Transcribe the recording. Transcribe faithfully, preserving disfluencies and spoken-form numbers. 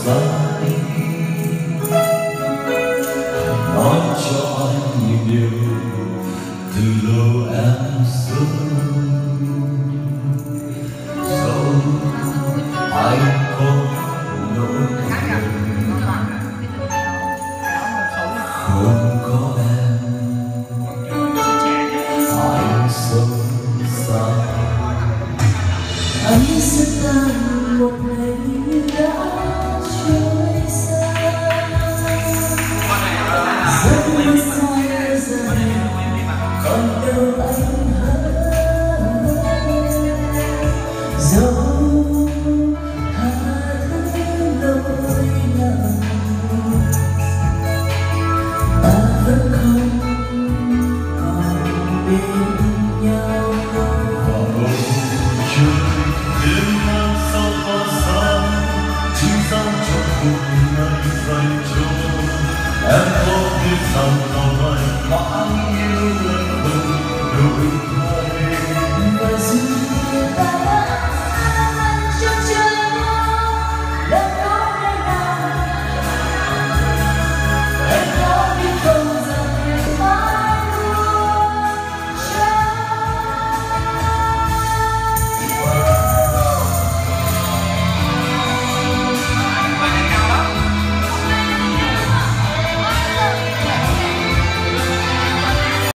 ra đi. Nói cho anh những điều từ lâu em sống. Dẫu anh có nỗi buồn, không có em anh sống sao. Anh sẽ tan một ngày như đã trôi xa, giấc mơ xa dần còn đâu anh hỡi. Dẫu tha thứ lỗi lầm, ta vẫn không còn bên nhau. Đêm nam sao có sao chỉ giao cho cuộc này dành cho em, có biết rằng lòng